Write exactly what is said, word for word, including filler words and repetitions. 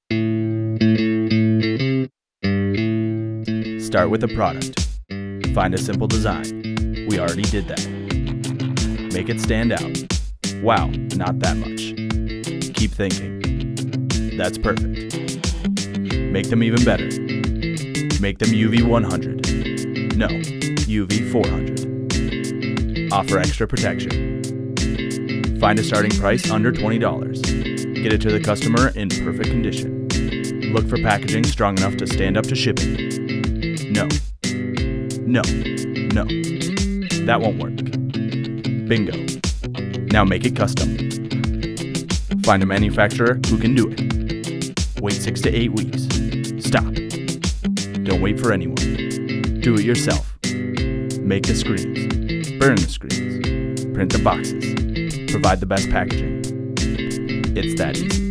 Start with a product. Find a simple design. We already did that. Make it stand out. Wow, not that much. Keep thinking. That's perfect. Make them even better. Make them U V one hundred. No, U V four hundred. Offer extra protection. Find a starting price under twenty dollars. Get it to the customer in perfect condition. Look for packaging strong enough to stand up to shipping. No. No. No. That won't work. Bingo. Now make it custom. Find a manufacturer who can do it. Wait six to eight weeks. Stop. Don't wait for anyone. Do it yourself. Make the screens. Burn the screens. Print the boxes. Provide the best packaging. It's that easy.